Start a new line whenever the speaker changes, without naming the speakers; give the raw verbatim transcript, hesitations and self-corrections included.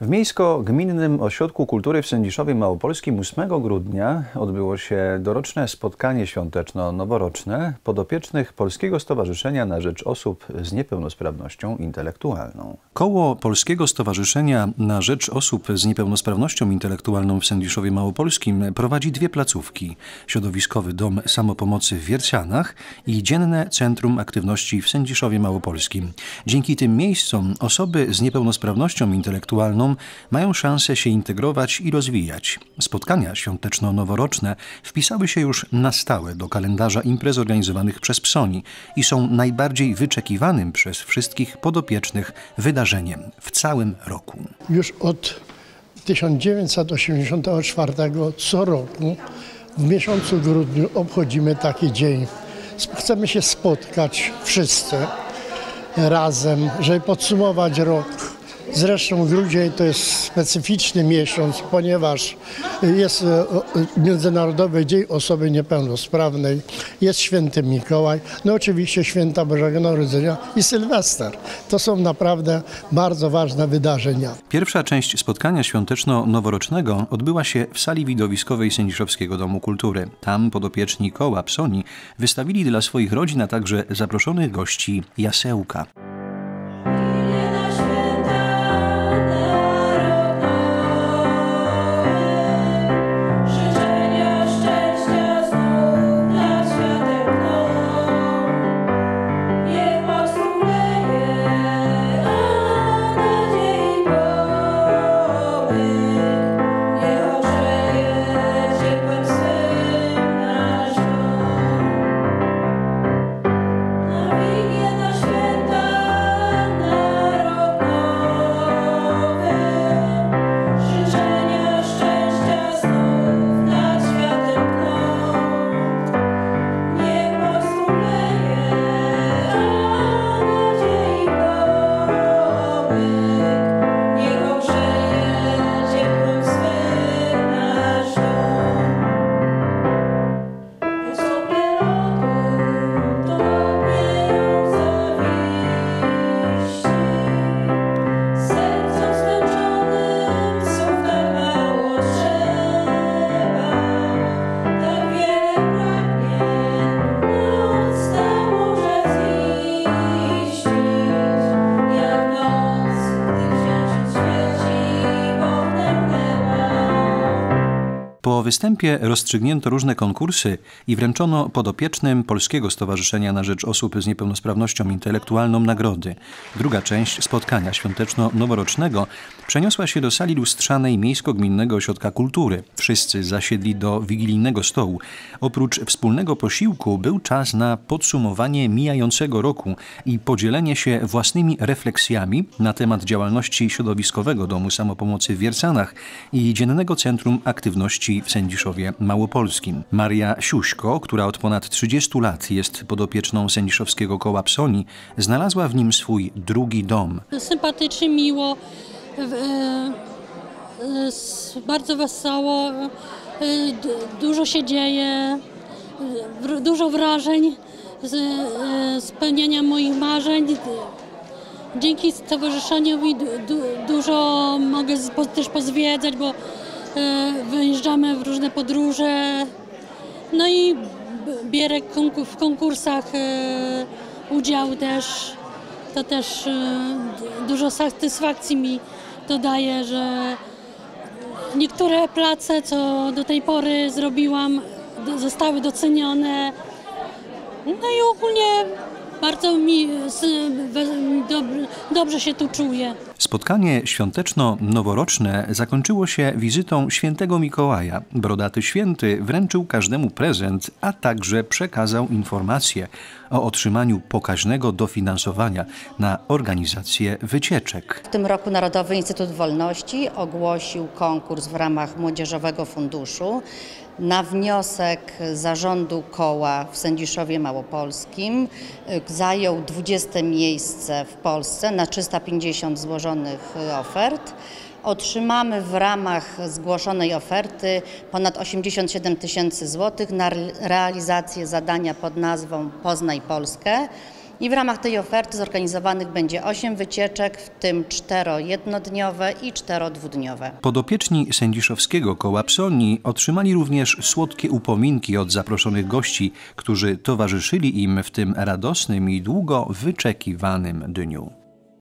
W Miejsko-Gminnym Ośrodku Kultury w Sędziszowie Małopolskim ósmego grudnia odbyło się doroczne spotkanie świąteczno-noworoczne podopiecznych Polskiego Stowarzyszenia na rzecz Osób z Niepełnosprawnością Intelektualną. Koło Polskiego Stowarzyszenia na rzecz Osób z Niepełnosprawnością Intelektualną w Sędziszowie Małopolskim prowadzi dwie placówki: Środowiskowy Dom Samopomocy w Wiercianach i Dzienne Centrum Aktywności w Sędziszowie Małopolskim. Dzięki tym miejscom osoby z niepełnosprawnością intelektualną mają szansę się integrować i rozwijać. Spotkania świąteczno-noworoczne wpisały się już na stałe do kalendarza imprez organizowanych przez PSONi i są najbardziej wyczekiwanym przez wszystkich podopiecznych wydarzeniem w całym roku.
Już od tysiąc dziewięćset osiemdziesiątego czwartego co roku w miesiącu grudniu obchodzimy taki dzień. Chcemy się spotkać wszyscy razem, żeby podsumować rok. Zresztą grudzień to jest specyficzny miesiąc, ponieważ jest Międzynarodowy Dzień Osoby Niepełnosprawnej, jest Święty Mikołaj, no oczywiście Święta Bożego Narodzenia i Sylwester. To są naprawdę bardzo ważne wydarzenia.
Pierwsza część spotkania świąteczno-noworocznego odbyła się w sali widowiskowej Sędziszowskiego Domu Kultury. Tam podopieczni koła PSONi wystawili dla swoich rodzin, a także zaproszonych gości jasełka. Po występie rozstrzygnięto różne konkursy i wręczono podopiecznym Polskiego Stowarzyszenia na rzecz Osób z Niepełnosprawnością Intelektualną nagrody. Druga część spotkania świąteczno-noworocznego przeniosła się do sali lustrzanej Miejsko-Gminnego Ośrodka Kultury. Wszyscy zasiedli do wigilijnego stołu. Oprócz wspólnego posiłku był czas na podsumowanie mijającego roku i podzielenie się własnymi refleksjami na temat działalności Środowiskowego Domu Samopomocy w Wiercanach i Dziennego Centrum Aktywności w Sędziszowie Małopolskim. Maria Siuśko, która od ponad trzydziestu lat jest podopieczną Sędziszowskiego Koła PSONi, znalazła w nim swój drugi dom.
Sympatycznie, miło, bardzo wesoło, dużo się dzieje, dużo wrażeń, spełniania moich marzeń. Dzięki stowarzyszeniowi dużo mogę też pozwiedzać, bo wyjeżdżamy w różne podróże, no i bierę w konkursach udział też. To też dużo satysfakcji mi to daje, że niektóre prace, co do tej pory zrobiłam, zostały docenione. No i ogólnie bardzo mi dobrze się tu czuję.
Spotkanie świąteczno-noworoczne zakończyło się wizytą Świętego Mikołaja. Brodaty Święty wręczył każdemu prezent, a także przekazał informacje o otrzymaniu pokaźnego dofinansowania na organizację wycieczek.
W tym roku Narodowy Instytut Wolności ogłosił konkurs w ramach Młodzieżowego Funduszu. Na wniosek zarządu koła w Sędziszowie Małopolskim zajął dwudzieste miejsce w Polsce na trzysta pięćdziesiąt złożonych ofert. Otrzymamy w ramach zgłoszonej oferty ponad osiemdziesiąt siedem tysięcy złotych na realizację zadania pod nazwą Poznaj Polskę. I w ramach tej oferty zorganizowanych będzie osiem wycieczek, w tym cztero jednodniowe i cztero dwudniowe.
Podopieczni Sędziszowskiego Koła Psoni otrzymali również słodkie upominki od zaproszonych gości, którzy towarzyszyli im w tym radosnym i długo wyczekiwanym dniu.